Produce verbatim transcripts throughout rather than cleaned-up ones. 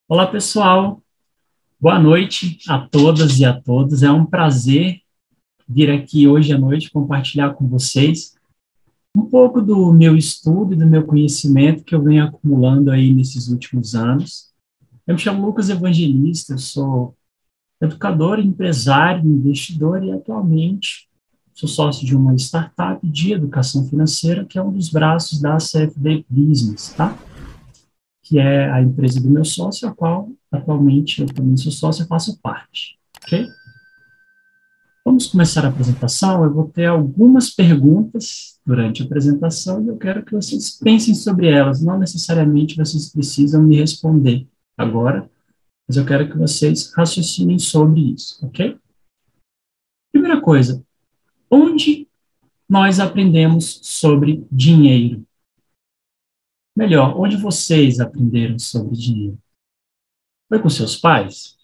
Olá, pessoal. Boa noite a todas e a todos. É um prazer vir aqui hoje à noite compartilhar com vocês um pouco do meu estudo e do meu conhecimento que eu venho acumulando aí nesses últimos anos. Eu me chamo Lucas Evangelista, eu sou educador, empresário, investidor e atualmente sou sócio de uma startup de educação financeira que é um dos braços da C F D Business, tá? Que é a empresa do meu sócio, a qual atualmente eu também sou sócio e faço parte, ok? Vamos começar a apresentação. Eu vou ter algumas perguntas durante a apresentação e eu quero que vocês pensem sobre elas. Não necessariamente vocês precisam me responder agora, mas eu quero que vocês raciocinem sobre isso, ok? Primeira coisa, onde nós aprendemos sobre dinheiro? Melhor, onde vocês aprenderam sobre dinheiro? Foi com seus pais?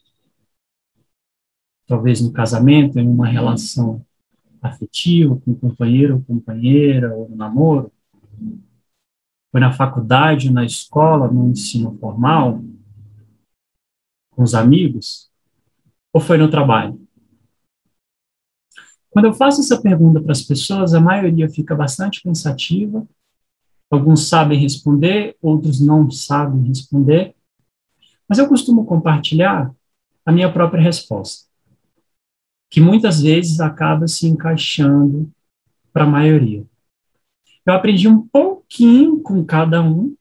Talvez no casamento, em uma relação afetiva com o companheiro ou companheira, ou no namoro? Foi na faculdade, na escola, no ensino formal, com os amigos? Ou foi no trabalho? Quando eu faço essa pergunta para as pessoas, a maioria fica bastante pensativa, alguns sabem responder, outros não sabem responder, mas eu costumo compartilhar a minha própria resposta, que muitas vezes acaba se encaixando para a maioria. Eu aprendi um pouquinho com cada um,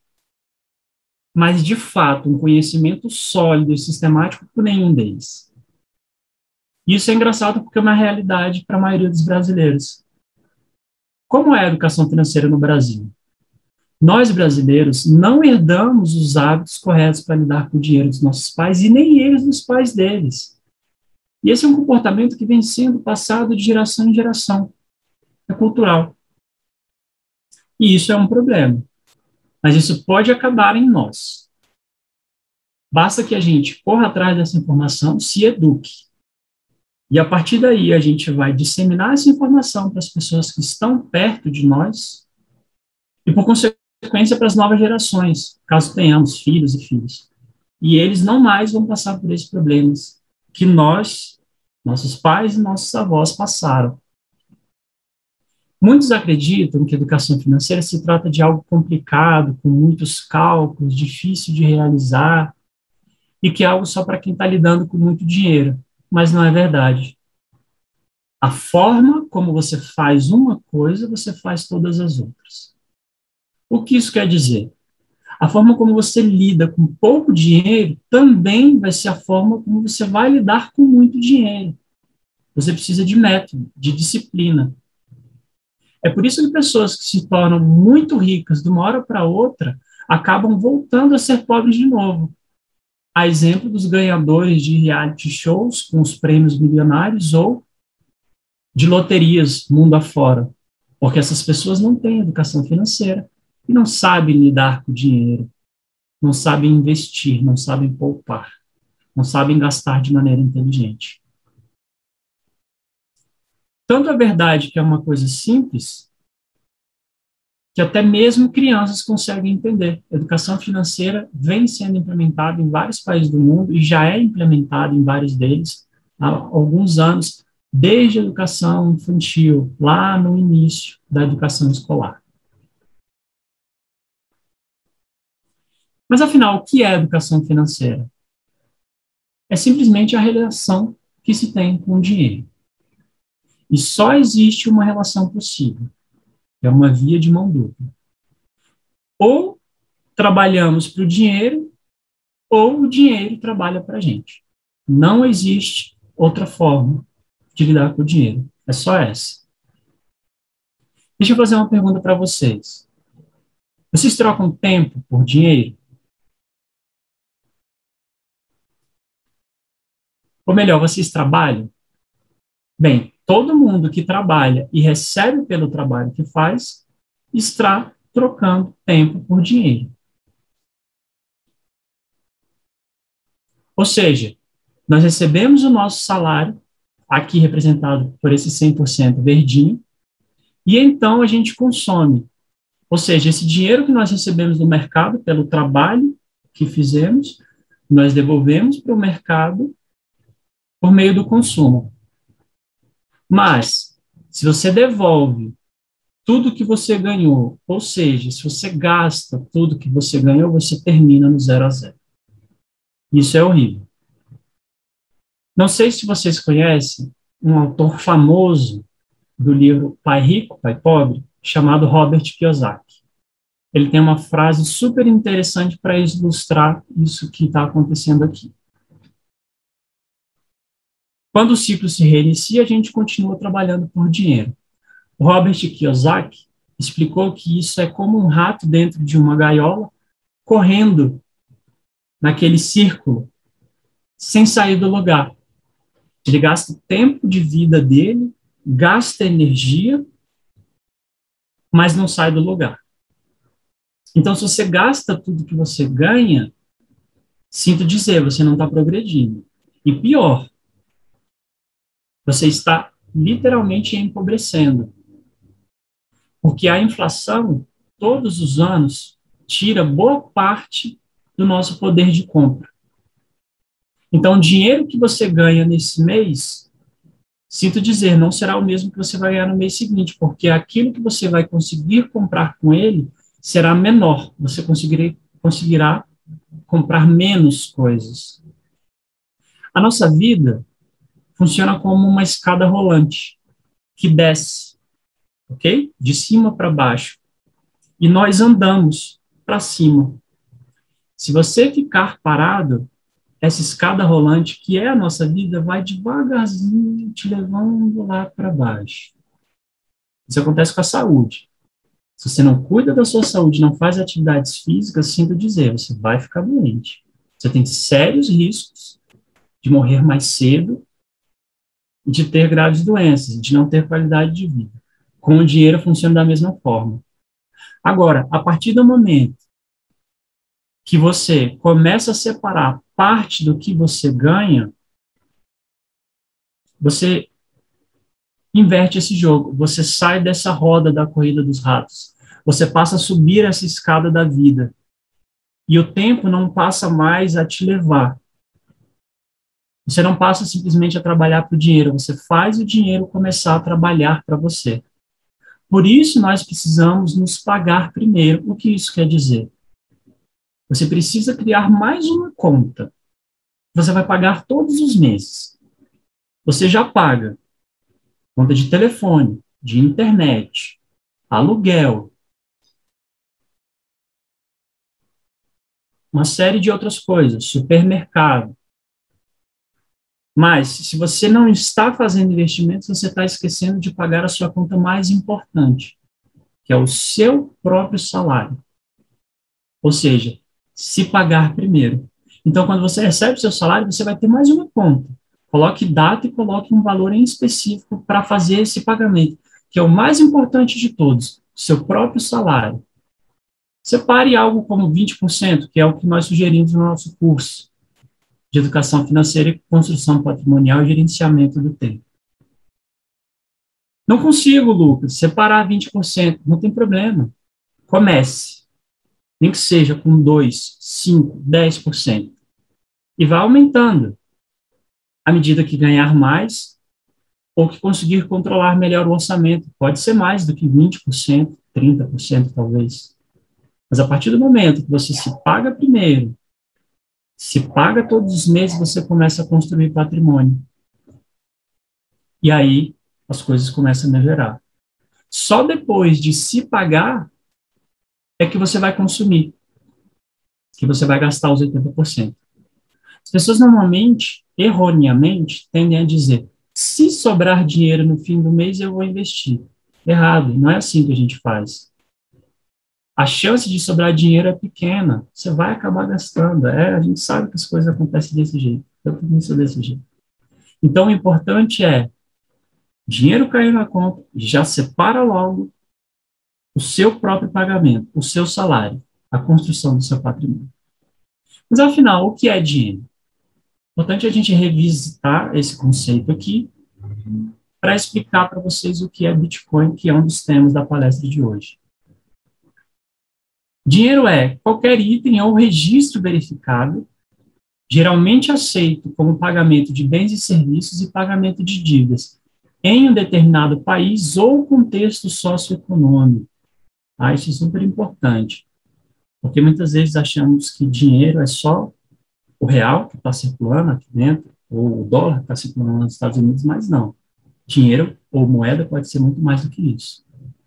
mas, de fato, um conhecimento sólido e sistemático por nenhum deles. Isso é engraçado porque é uma realidade para a maioria dos brasileiros. Como é a educação financeira no Brasil? Nós, brasileiros, não herdamos os hábitos corretos para lidar com o dinheiro dos nossos pais e nem eles dos pais deles. E esse é um comportamento que vem sendo passado de geração em geração. É cultural. E isso é um problema. Mas isso pode acabar em nós. Basta que a gente corra atrás dessa informação, se eduque. E a partir daí a gente vai disseminar essa informação para as pessoas que estão perto de nós e, por consequência, para as novas gerações, caso tenhamos filhos e filhas. E eles não mais vão passar por esses problemas que nós, nossos pais e nossos avós passaram. Muitos acreditam que a educação financeira se trata de algo complicado, com muitos cálculos, difícil de realizar, e que é algo só para quem está lidando com muito dinheiro. Mas não é verdade. A forma como você faz uma coisa, você faz todas as outras. O que isso quer dizer? A forma como você lida com pouco dinheiro também vai ser a forma como você vai lidar com muito dinheiro. Você precisa de método, de disciplina. É por isso que pessoas que se tornam muito ricas de uma hora para outra acabam voltando a ser pobres de novo. A exemplo dos ganhadores de reality shows com os prêmios milionários ou de loterias mundo afora, porque essas pessoas não têm educação financeira e não sabem lidar com o dinheiro, não sabem investir, não sabem poupar, não sabem gastar de maneira inteligente. Tanto é verdade que é uma coisa simples que até mesmo crianças conseguem entender. A educação financeira vem sendo implementada em vários países do mundo e já é implementada em vários deles há alguns anos, desde a educação infantil, lá no início da educação escolar. Mas, afinal, o que é educação financeira? É simplesmente a relação que se tem com o dinheiro. E só existe uma relação possível. É uma via de mão dupla. Ou trabalhamos para o dinheiro, ou o dinheiro trabalha para a gente. Não existe outra forma de lidar com o dinheiro. É só essa. Deixa eu fazer uma pergunta para vocês. Vocês trocam tempo por dinheiro? Ou melhor, vocês trabalham? Bem, todo mundo que trabalha e recebe pelo trabalho que faz está trocando tempo por dinheiro. Ou seja, nós recebemos o nosso salário, aqui representado por esse cem por cento verdinho, e então a gente consome. Ou seja, esse dinheiro que nós recebemos do mercado pelo trabalho que fizemos, nós devolvemos para o mercado por meio do consumo. Mas, se você devolve tudo que você ganhou, ou seja, se você gasta tudo que você ganhou, você termina no zero a zero. Isso é horrível. Não sei se vocês conhecem um autor famoso do livro Pai Rico, Pai Pobre, chamado Robert Kiyosaki. Ele tem uma frase super interessante para ilustrar isso que está acontecendo aqui. Quando o ciclo se reinicia, a gente continua trabalhando por dinheiro. O Robert Kiyosaki explicou que isso é como um rato dentro de uma gaiola, correndo naquele círculo, sem sair do lugar. Ele gasta o tempo de vida dele, gasta energia, mas não sai do lugar. Então, se você gasta tudo que você ganha, sinto dizer, você não está progredindo. E pior, você está literalmente empobrecendo. Porque a inflação, todos os anos, tira boa parte do nosso poder de compra. Então, o dinheiro que você ganha nesse mês, sinto dizer, não será o mesmo que você vai ganhar no mês seguinte, porque aquilo que você vai conseguir comprar com ele será menor. Você conseguirá, conseguirá comprar menos coisas. A nossa vida funciona como uma escada rolante, que desce, ok? De cima para baixo. E nós andamos para cima. Se você ficar parado, essa escada rolante, que é a nossa vida, vai devagarzinho te levando lá para baixo. Isso acontece com a saúde. Se você não cuida da sua saúde, não faz atividades físicas, sinto dizer, você vai ficar doente. Você tem sérios riscos de morrer mais cedo e de ter graves doenças, de não ter qualidade de vida. Com o dinheiro funciona da mesma forma. Agora, a partir do momento que você começa a separar parte do que você ganha, você inverte esse jogo, você sai dessa roda da corrida dos ratos, você passa a subir essa escada da vida, e o tempo não passa mais a te levar. Você não passa simplesmente a trabalhar para o dinheiro, você faz o dinheiro começar a trabalhar para você. Por isso, nós precisamos nos pagar primeiro. O que isso quer dizer? Você precisa criar mais uma conta. Você vai pagar todos os meses. Você já paga conta de telefone, de internet, aluguel, uma série de outras coisas, supermercado. Mas, se você não está fazendo investimentos, você está esquecendo de pagar a sua conta mais importante, que é o seu próprio salário. Ou seja, se pagar primeiro. Então, quando você recebe o seu salário, você vai ter mais uma conta. Coloque data e coloque um valor em específico para fazer esse pagamento, que é o mais importante de todos, seu próprio salário. Separe algo como vinte por cento, que é o que nós sugerimos no nosso curso de Educação Financeira, Construção Patrimonial e Gerenciamento do Tempo. Não consigo, Lucas, separar vinte por cento, não tem problema. Comece. Nem que seja com dois, cinco, dez por cento. E vá aumentando. À medida que ganhar mais, ou que conseguir controlar melhor o orçamento. Pode ser mais do que vinte por cento, trinta por cento talvez. Mas a partir do momento que você se paga primeiro, se paga todos os meses, você começa a construir patrimônio. E aí as coisas começam a melhorar. Só depois de se pagar é que você vai consumir, que você vai gastar os oitenta por cento. As pessoas normalmente, erroneamente, tendem a dizer, se sobrar dinheiro no fim do mês, eu vou investir. Errado, não é assim que a gente faz. A chance de sobrar dinheiro é pequena, você vai acabar gastando. É, a gente sabe que as coisas acontecem desse jeito, eu também sou desse jeito. Então, o importante é, dinheiro caiu na conta, já separa logo o seu próprio pagamento, o seu salário, a construção do seu patrimônio. Mas, afinal, o que é dinheiro? É importante a gente revisitar esse conceito aqui para explicar para vocês o que é Bitcoin, que é um dos temas da palestra de hoje. Dinheiro é qualquer item ou registro verificado geralmente aceito como pagamento de bens e serviços e pagamento de dívidas em um determinado país ou contexto socioeconômico. Ah, isso é super importante, porque muitas vezes achamos que dinheiro é só o real que está circulando aqui dentro, ou o dólar que está circulando nos Estados Unidos, mas não. Dinheiro ou moeda pode ser muito mais do que isso.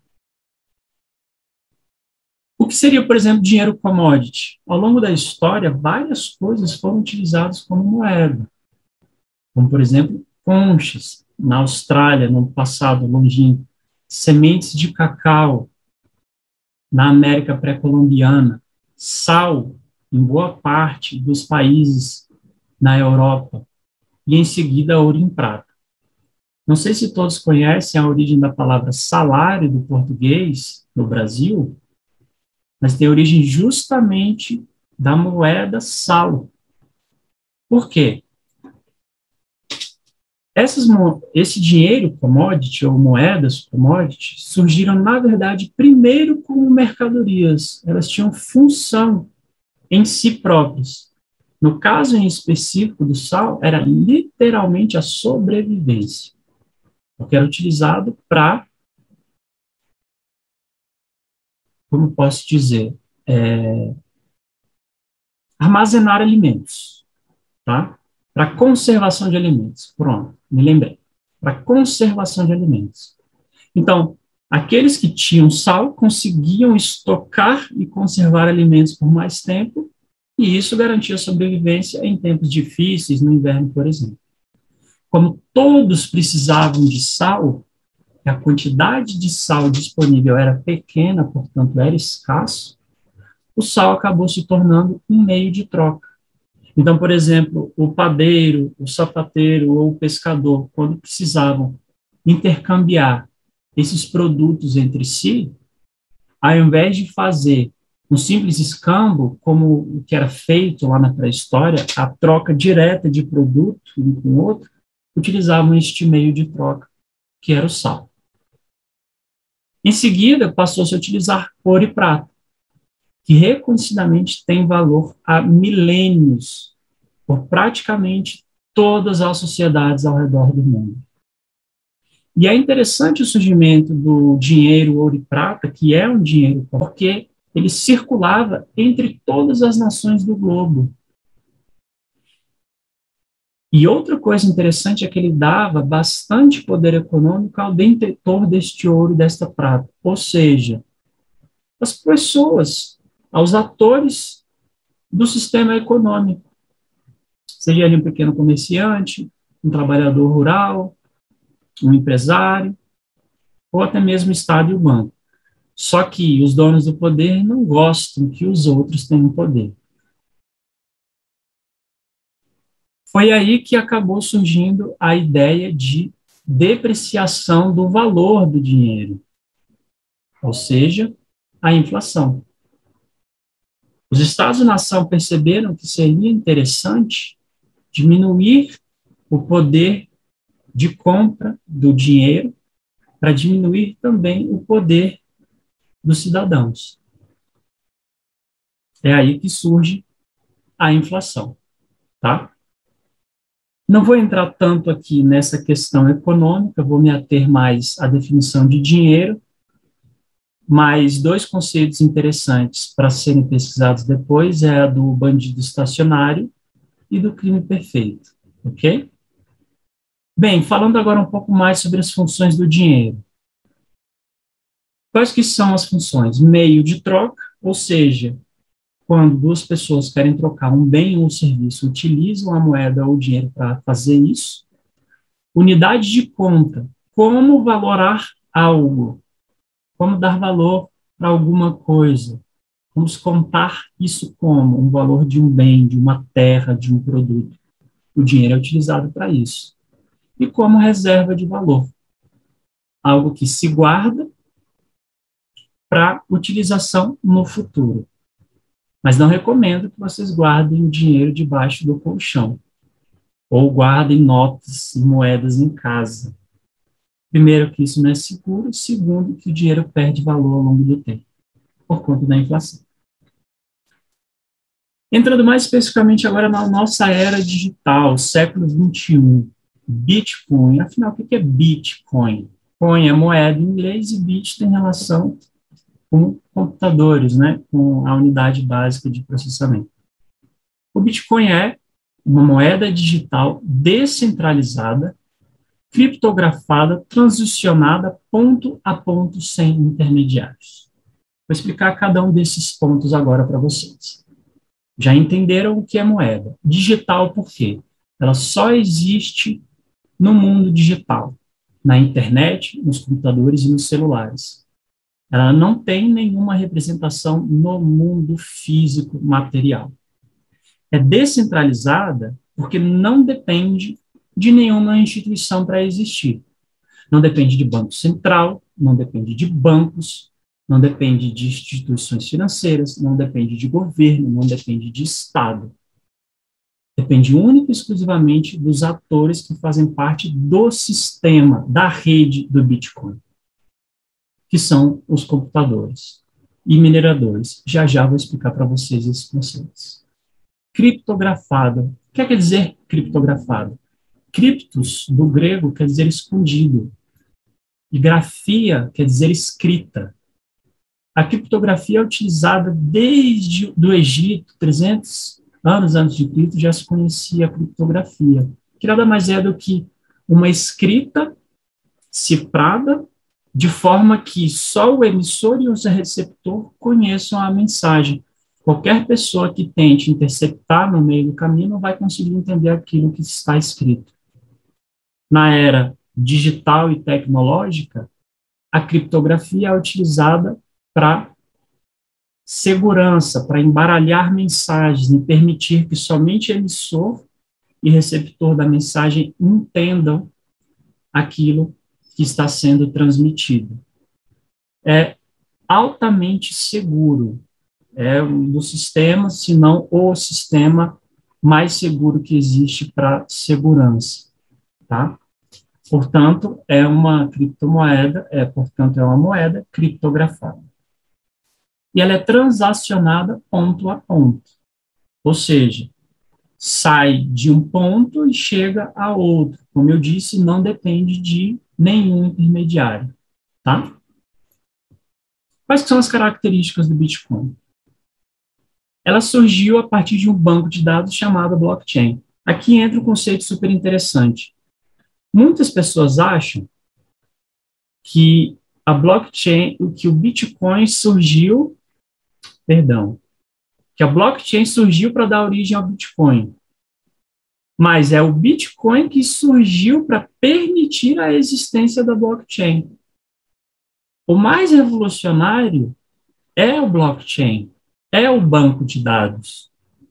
O que seria, por exemplo, dinheiro commodity? Ao longo da história, várias coisas foram utilizadas como moeda, como, por exemplo, conchas, na Austrália, no passado longínquo, sementes de cacau, na América pré-colombiana, sal, em boa parte dos países na Europa, e em seguida ouro em prata. Não sei se todos conhecem a origem da palavra salário do português no Brasil, mas tem origem justamente da moeda sal. Por quê? Essas, esse dinheiro commodity ou moedas commodity surgiram, na verdade, primeiro como mercadorias. Elas tinham função em si próprias. No caso em específico do sal, era literalmente a sobrevivência, porque era utilizado para, como posso dizer, é, armazenar alimentos, tá? Para conservação de alimentos. Pronto, me lembrei. Para conservação de alimentos. Então, aqueles que tinham sal conseguiam estocar e conservar alimentos por mais tempo, e isso garantia sobrevivência em tempos difíceis, no inverno, por exemplo. Como todos precisavam de sal, e a quantidade de sal disponível era pequena, portanto era escasso, o sal acabou se tornando um meio de troca. Então, por exemplo, o padeiro, o sapateiro ou o pescador, quando precisavam intercambiar esses produtos entre si, ao invés de fazer um simples escambo, como o que era feito lá na pré-história, a troca direta de produto um com o outro, utilizavam este meio de troca, que era o sal. Em seguida, passou-se a utilizar ouro e prata, que reconhecidamente tem valor há milênios, por praticamente todas as sociedades ao redor do mundo. E é interessante o surgimento do dinheiro ouro e prata, que é um dinheiro porque ele circulava entre todas as nações do globo. E outra coisa interessante é que ele dava bastante poder econômico ao detentor deste ouro e desta prata, ou seja, as pessoas, aos atores do sistema econômico, seja ele um pequeno comerciante, um trabalhador rural, um empresário, ou até mesmo o Estado e o banco. Só que os donos do poder não gostam que os outros tenham poder. Foi aí que acabou surgindo a ideia de depreciação do valor do dinheiro, ou seja, a inflação. Os Estados-nação perceberam que seria interessante diminuir o poder de compra do dinheiro para diminuir também o poder dos cidadãos. É aí que surge a inflação, tá? Não vou entrar tanto aqui nessa questão econômica, vou me ater mais à definição de dinheiro, mas dois conceitos interessantes para serem pesquisados depois é a do bandido estacionário e do crime perfeito, ok? Bem, falando agora um pouco mais sobre as funções do dinheiro. Quais que são as funções? Meio de troca, ou seja, quando duas pessoas querem trocar um bem ou um serviço, utilizam a moeda ou o dinheiro para fazer isso. Unidade de conta, como valorar algo, como dar valor para alguma coisa. Vamos contar isso como um valor de um bem, de uma terra, de um produto. O dinheiro é utilizado para isso. E como reserva de valor, algo que se guarda para utilização no futuro. Mas não recomendo que vocês guardem o dinheiro debaixo do colchão, ou guardem notas e moedas em casa. Primeiro, que isso não é seguro. Segundo, que o dinheiro perde valor ao longo do tempo, por conta da inflação. Entrando mais especificamente agora na nossa era digital, século vinte e um, Bitcoin. Afinal, o que é Bitcoin? Coin é moeda em inglês e bit tem relação com computadores, né, com a unidade básica de processamento. O Bitcoin é uma moeda digital descentralizada, criptografada, transicionada ponto a ponto sem intermediários. Vou explicar cada um desses pontos agora para vocês. Já entenderam o que é moeda? Digital por quê? Ela só existe no mundo digital, na internet, nos computadores e nos celulares. Ela não tem nenhuma representação no mundo físico material. É descentralizada porque não depende de nenhuma instituição para existir. Não depende de banco central, não depende de bancos, não depende de instituições financeiras, não depende de governo, não depende de Estado. Depende única e exclusivamente dos atores que fazem parte do sistema, da rede do Bitcoin, que são os computadores e mineradores. Já já vou explicar para vocês esses conceitos. Criptografada. O que quer dizer criptografada? Criptos, do grego, quer dizer escondido. E grafia quer dizer escrita. A criptografia é utilizada desde o Egito, trezentos anos antes de Cristo, já se conhecia a criptografia, que nada mais é do que uma escrita cifrada de forma que só o emissor e o receptor conheçam a mensagem. Qualquer pessoa que tente interceptar no meio do caminho não vai conseguir entender aquilo que está escrito. Na era digital e tecnológica, a criptografia é utilizada para segurança, para embaralhar mensagens e permitir que somente emissor e receptor da mensagem entendam aquilo que está sendo transmitido. É altamente seguro. É um dos sistemas, se não o sistema mais seguro que existe para segurança, tá? Portanto, é uma criptomoeda, é, portanto, é uma moeda criptografada. E ela é transacionada ponto a ponto. Ou seja, sai de um ponto e chega a outro. Como eu disse, não depende de nenhum intermediário, tá? Quais são as características do Bitcoin? Ela surgiu a partir de um banco de dados chamado blockchain. Aqui entra um conceito super interessante. Muitas pessoas acham que a blockchain, que o Bitcoin surgiu, perdão, que a blockchain surgiu para dar origem ao Bitcoin. Mas é o Bitcoin que surgiu para permitir a existência da blockchain. O mais revolucionário é o blockchain, é o banco de dados.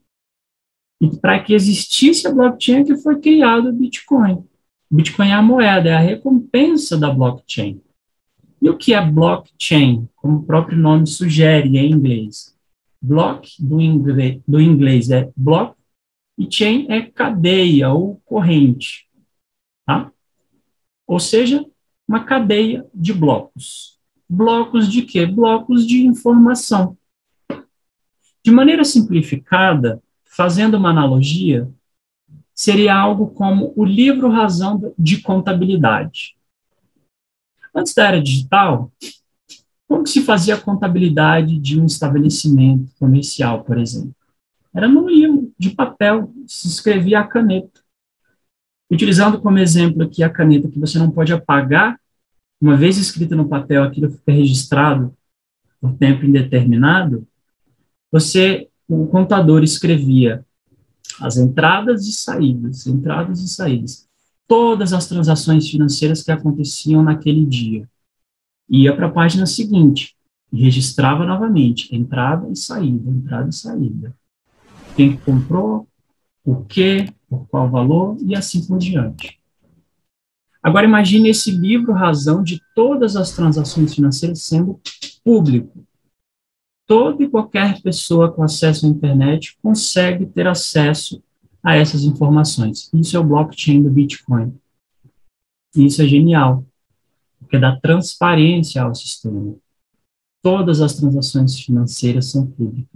E para que existisse a blockchain é que foi criado o Bitcoin. O Bitcoin é a moeda, é a recompensa da blockchain. E o que é blockchain? Como o próprio nome sugere em inglês. Block, do inglês, do inglês é block, e chain é cadeia ou corrente. Tá? Ou seja, uma cadeia de blocos. Blocos de quê? Blocos de informação. De maneira simplificada, fazendo uma analogia, seria algo como o livro-razão de contabilidade. Antes da era digital, como que se fazia a contabilidade de um estabelecimento comercial, por exemplo? Era num livro de papel, se escrevia a caneta. Utilizando como exemplo aqui a caneta que você não pode apagar, uma vez escrita no papel, aquilo fica registrado por tempo indeterminado, você, o contador escrevia as entradas e saídas, entradas e saídas, todas as transações financeiras que aconteciam naquele dia. Ia para a página seguinte e registrava novamente, entrada e saída, entrada e saída. Quem comprou, o quê, por qual valor, e assim por diante. Agora imagine esse livro-razão de todas as transações financeiras sendo público. Toda e qualquer pessoa com acesso à internet consegue ter acesso a essas informações. Isso é o blockchain do Bitcoin. E isso é genial, porque dá transparência ao sistema. Todas as transações financeiras são públicas.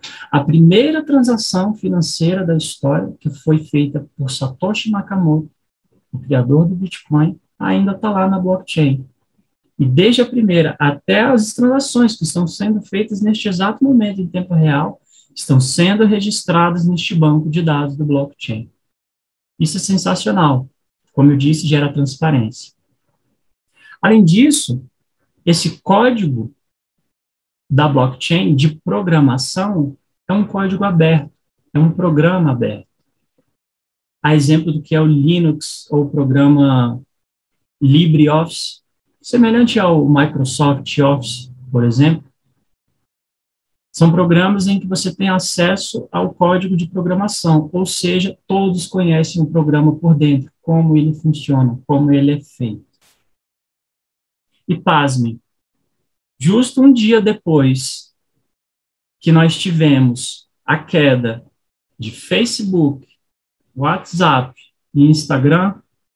A primeira transação financeira da história, que foi feita por Satoshi Nakamoto, o criador do Bitcoin, ainda está lá na blockchain. E desde a primeira até as transações que estão sendo feitas neste exato momento, em tempo real, estão sendo registradas neste banco de dados do blockchain. Isso é sensacional. Como eu disse, gera transparência. Além disso, esse código da blockchain de programação é um código aberto, é um programa aberto. A exemplo do que é o Linux ou o programa LibreOffice, semelhante ao Microsoft Office, por exemplo, são programas em que você tem acesso ao código de programação, ou seja, todos conhecem o programa por dentro, como ele funciona, como ele é feito. E pasmem, justo um dia depois que nós tivemos a queda de Facebook, WhatsApp e Instagram,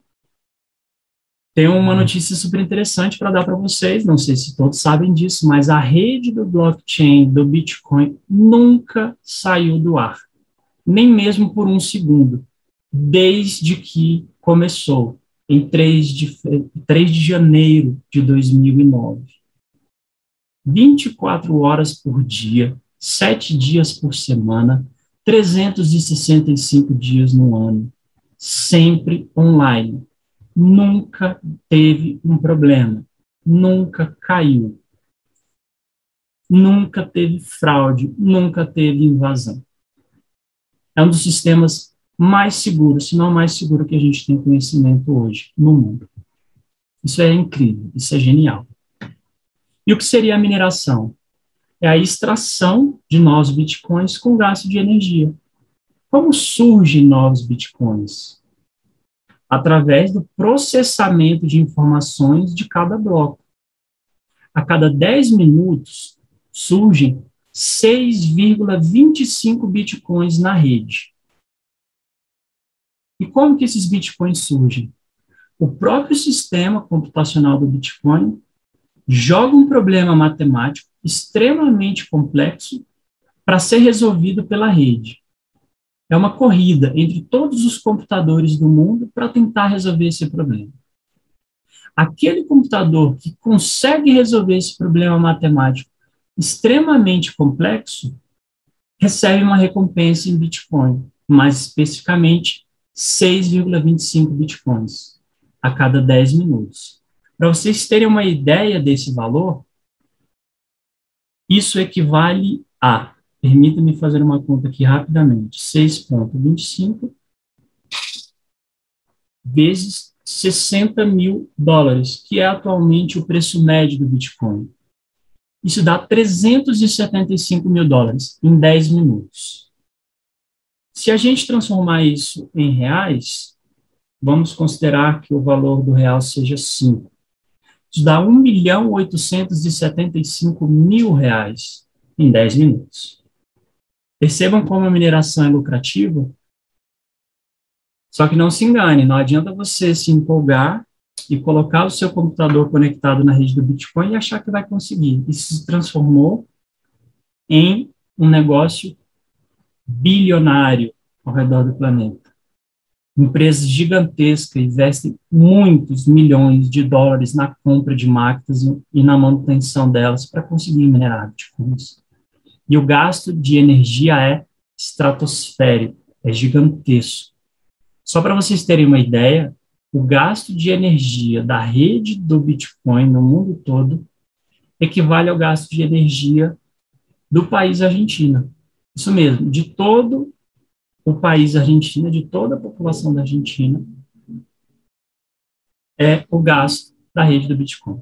tem uma notícia super interessante para dar para vocês, não sei se todos sabem disso, mas a rede do blockchain do Bitcoin nunca saiu do ar, nem mesmo por um segundo, desde que começou, em três de, três de janeiro de dois mil e nove. vinte e quatro horas por dia, sete dias por semana, trezentos e sessenta e cinco dias no ano, sempre online. Nunca teve um problema, nunca caiu, nunca teve fraude, nunca teve invasão. É um dos sistemas mais seguros, se não mais seguro que a gente tem conhecimento hoje no mundo. Isso é incrível, isso é genial. E o que seria a mineração? É a extração de novos bitcoins com gasto de energia. Como surgem novos bitcoins? Através do processamento de informações de cada bloco. A cada dez minutos, surgem seis vírgula vinte e cinco bitcoins na rede. E como que esses bitcoins surgem? O próprio sistema computacional do Bitcoin joga um problema matemático extremamente complexo para ser resolvido pela rede. É uma corrida entre todos os computadores do mundo para tentar resolver esse problema. Aquele computador que consegue resolver esse problema matemático extremamente complexo recebe uma recompensa em Bitcoin, mais especificamente seis vírgula vinte e cinco bitcoins a cada dez minutos. Para vocês terem uma ideia desse valor, isso equivale a, permita-me fazer uma conta aqui rapidamente, seis vírgula vinte e cinco vezes sessenta mil dólares, que é atualmente o preço médio do Bitcoin. Isso dá trezentos e setenta e cinco mil dólares em dez minutos. Se a gente transformar isso em reais, vamos considerar que o valor do real seja cinco. Isso dá um milhão oitocentos e setenta e cinco mil reais em dez minutos. Percebam como a mineração é lucrativa? Só que não se engane, não adianta você se empolgar e colocar o seu computador conectado na rede do Bitcoin e achar que vai conseguir. Isso se transformou em um negócio bilionário ao redor do planeta. Empresas gigantescas investem muitos milhões de dólares na compra de máquinas e na manutenção delas para conseguir minerar bitcoins. E o gasto de energia é estratosférico, é gigantesco. Só para vocês terem uma ideia, o gasto de energia da rede do Bitcoin no mundo todo equivale ao gasto de energia do país Argentina. Isso mesmo, de todo o país Argentina, de toda a população da Argentina, é o gasto da rede do Bitcoin.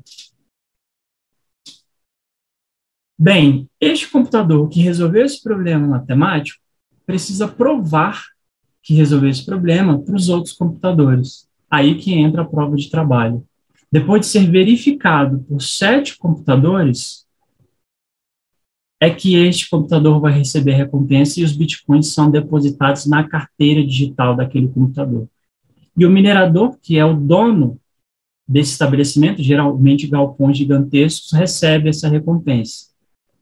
Bem, este computador que resolveu esse problema matemático precisa provar que resolveu esse problema para os outros computadores. Aí que entra a prova de trabalho. Depois de ser verificado por sete computadores, é que este computador vai receber recompensa e os bitcoins são depositados na carteira digital daquele computador. E o minerador, que é o dono desse estabelecimento, geralmente galpões gigantescos, recebe essa recompensa.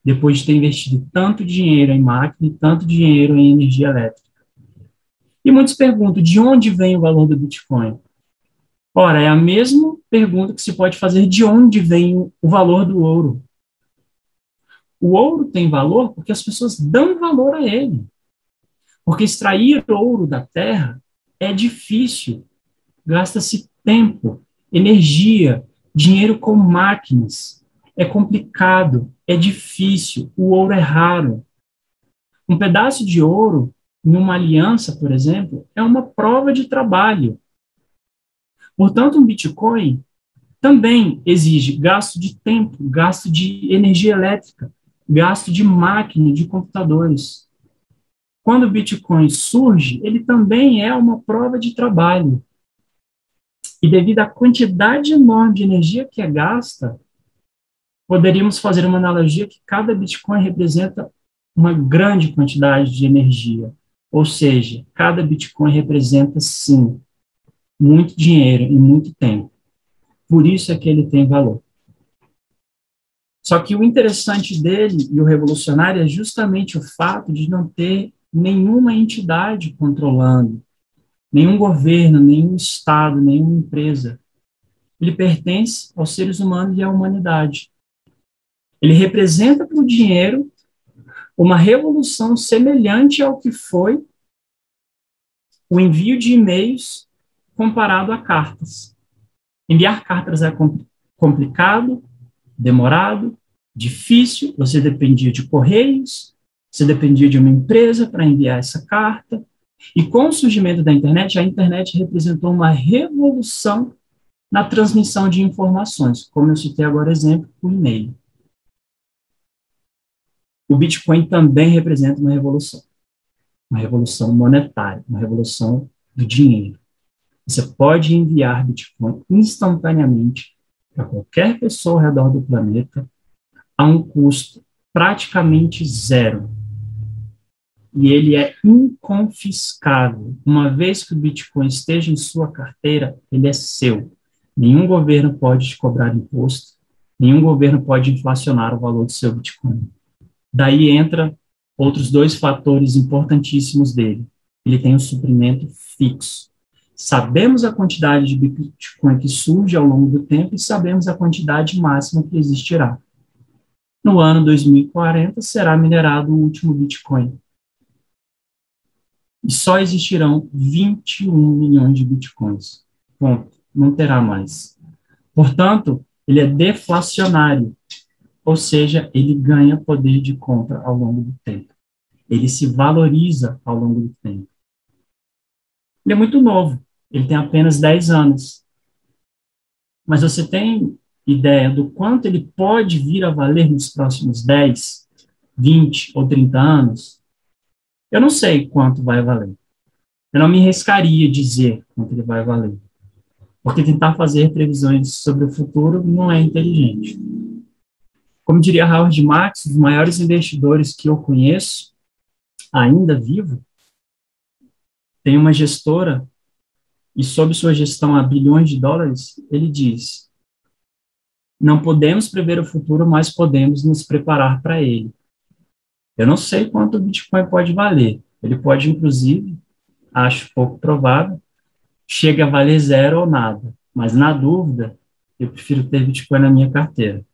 depois de ter investido tanto dinheiro em máquina e tanto dinheiro em energia elétrica. E muitos perguntam, de onde vem o valor do Bitcoin? Ora, é a mesma pergunta que se pode fazer de onde vem o valor do ouro. O ouro tem valor porque as pessoas dão valor a ele. Porque extrair ouro da terra é difícil. Gasta-se tempo, energia, dinheiro com máquinas. É complicado, é difícil, o ouro é raro. Um pedaço de ouro, em uma aliança, por exemplo, é uma prova de trabalho. Portanto, um Bitcoin também exige gasto de tempo, gasto de energia elétrica, gasto de máquina, de computadores. Quando o Bitcoin surge, ele também é uma prova de trabalho. E devido à quantidade enorme de energia que é gasta, poderíamos fazer uma analogia que cada Bitcoin representa uma grande quantidade de energia. Ou seja, cada Bitcoin representa, sim, muito dinheiro e muito tempo. Por isso é que ele tem valor. Só que o interessante dele e o revolucionário é justamente o fato de não ter nenhuma entidade controlando, nenhum governo, nenhum estado, nenhuma empresa. Ele pertence aos seres humanos e à humanidade. Ele representa para o dinheiro uma revolução semelhante ao que foi o envio de e-mails comparado a cartas. Enviar cartas é complicado, demorado, difícil, você dependia de correios, você dependia de uma empresa para enviar essa carta, e com o surgimento da internet, a internet representou uma revolução na transmissão de informações, como eu citei agora exemplo, o e-mail. O Bitcoin também representa uma revolução, uma revolução monetária, uma revolução do dinheiro. Você pode enviar Bitcoin instantaneamente para qualquer pessoa ao redor do planeta a um custo praticamente zero. E ele é inconfiscável. Uma vez que o Bitcoin esteja em sua carteira, ele é seu. Nenhum governo pode te cobrar imposto, nenhum governo pode inflacionar o valor do seu Bitcoin. Daí entra outros dois fatores importantíssimos dele. Ele tem um suprimento fixo. Sabemos a quantidade de Bitcoin que surge ao longo do tempo e sabemos a quantidade máxima que existirá. No ano dois mil e quarenta, será minerado o último Bitcoin. E só existirão vinte e um milhões de Bitcoins. Ponto. Não terá mais. Portanto, ele é deflacionário. Ou seja, ele ganha poder de compra ao longo do tempo. Ele se valoriza ao longo do tempo. Ele é muito novo. Ele tem apenas dez anos. Mas você tem ideia do quanto ele pode vir a valer nos próximos dez, vinte ou trinta anos? Eu não sei quanto vai valer. Eu não me arriscaria dizer quanto ele vai valer. Porque tentar fazer previsões sobre o futuro não é inteligente. Como diria Howard Marks, os maiores investidores que eu conheço, ainda vivo, tem uma gestora e sob sua gestão há bilhões de dólares, ele diz: não podemos prever o futuro, mas podemos nos preparar para ele. Eu não sei quanto o Bitcoin pode valer. Ele pode, inclusive, acho pouco provável, chegue a valer zero ou nada. Mas, na dúvida, eu prefiro ter Bitcoin na minha carteira.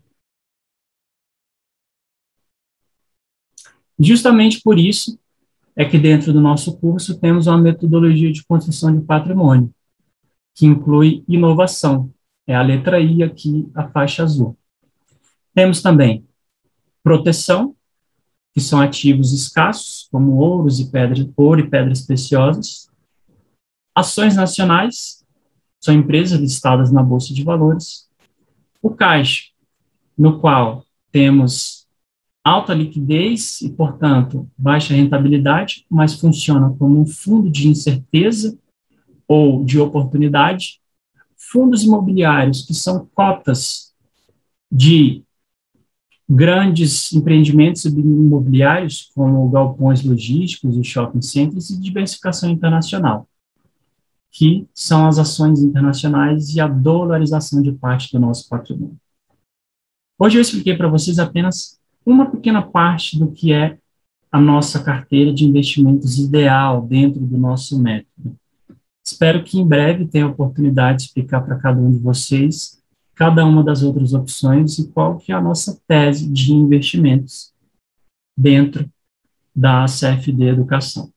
Justamente por isso é que dentro do nosso curso temos uma metodologia de construção de patrimônio, que inclui inovação. É a letra I aqui, a faixa azul. Temos também proteção, que são ativos escassos, como ouros e pedras, ouro e pedras preciosas. Ações nacionais, são empresas listadas na Bolsa de Valores. O caixa, no qual temos alta liquidez e, portanto, baixa rentabilidade, mas funciona como um fundo de incerteza ou de oportunidade. Fundos imobiliários, que são cotas de grandes empreendimentos imobiliários, como galpões logísticos e shopping centers, e diversificação internacional, que são as ações internacionais e a dolarização de parte do nosso patrimônio. Hoje eu expliquei para vocês apenas uma pequena parte do que é a nossa carteira de investimentos ideal dentro do nosso método. Espero que em breve tenha a oportunidade de explicar para cada um de vocês cada uma das outras opções e qual que é a nossa tese de investimentos dentro da C F D Educação.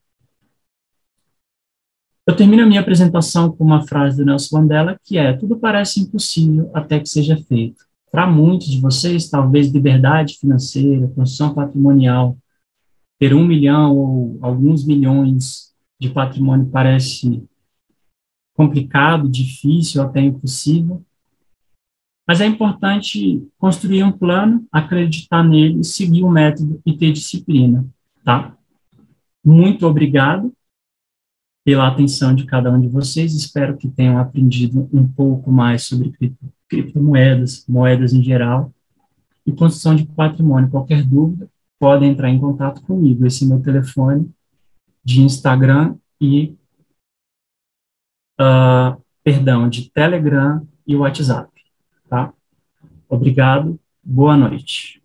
Eu termino a minha apresentação com uma frase do Nelson Mandela, que é: tudo parece impossível até que seja feito. Para muitos de vocês, talvez liberdade financeira, construção patrimonial, ter um milhão ou alguns milhões de patrimônio parece complicado, difícil, até impossível. Mas é importante construir um plano, acreditar nele, seguir o método e ter disciplina, tá? Muito obrigado pela atenção de cada um de vocês. Espero que tenham aprendido um pouco mais sobre cripto, criptomoedas, moedas em geral e construção de patrimônio. Qualquer dúvida, podem entrar em contato comigo. Esse é meu telefone de Instagram e, uh, perdão, de Telegram e WhatsApp, tá? Obrigado, boa noite.